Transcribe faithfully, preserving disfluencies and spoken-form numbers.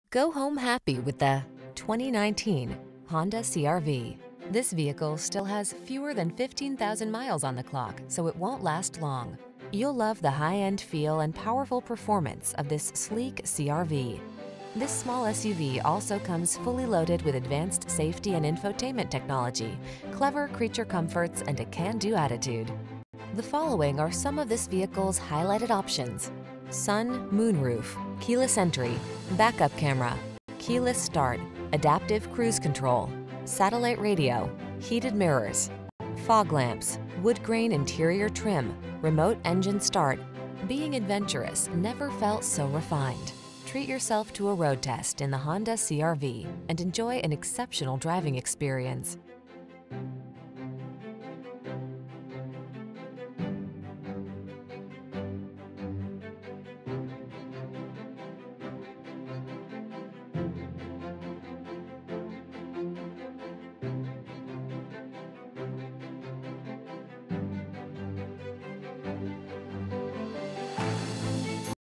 Go home happy with the twenty nineteen Honda C R V. This vehicle still has fewer than fifteen thousand miles on the clock, so it won't last long. You'll love the high-end feel and powerful performance of this sleek C R V. This small S U V also comes fully loaded with advanced safety and infotainment technology, clever creature comforts, and a can-do attitude. The following are some of this vehicle's highlighted options: sun, moonroof, keyless entry, backup camera, keyless start, adaptive cruise control, satellite radio, heated mirrors, fog lamps, wood grain interior trim, remote engine start. Being adventurous never felt so refined. Treat yourself to a road test in the Honda C R V and enjoy an exceptional driving experience.